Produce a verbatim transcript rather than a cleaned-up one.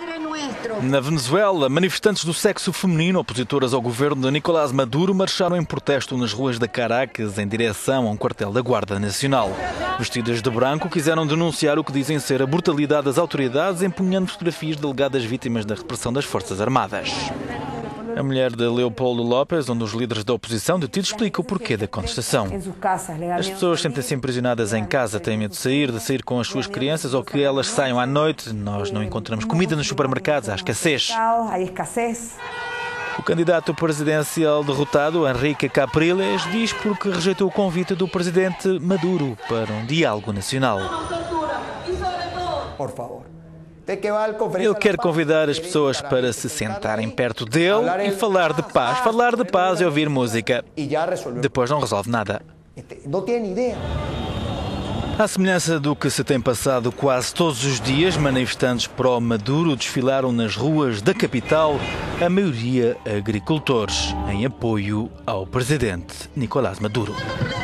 Na Venezuela, manifestantes do sexo feminino opositoras ao governo de Nicolás Maduro marcharam em protesto nas ruas de Caracas em direção a um quartel da Guarda Nacional. Vestidas de branco, quiseram denunciar o que dizem ser a brutalidade das autoridades, empunhando fotografias de alegadas vítimas da repressão das Forças Armadas. A mulher de Leopoldo López, um dos líderes da oposição detido, explica o porquê da contestação. As pessoas sentem-se aprisionadas em casa, têm medo de sair, de sair com as suas crianças ou que elas saiam à noite. Nós não encontramos comida nos supermercados, há escassez. O candidato presidencial derrotado, Enrique Capriles, diz porque rejeitou o convite do presidente Maduro para um diálogo nacional. Por favor. Ele quer convidar as pessoas para se sentarem perto dele e falar de paz, falar de paz e ouvir música. Depois não resolve nada. À semelhança do que se tem passado quase todos os dias, manifestantes pró-Maduro desfilaram nas ruas da capital, a maioria agricultores, em apoio ao presidente Nicolás Maduro.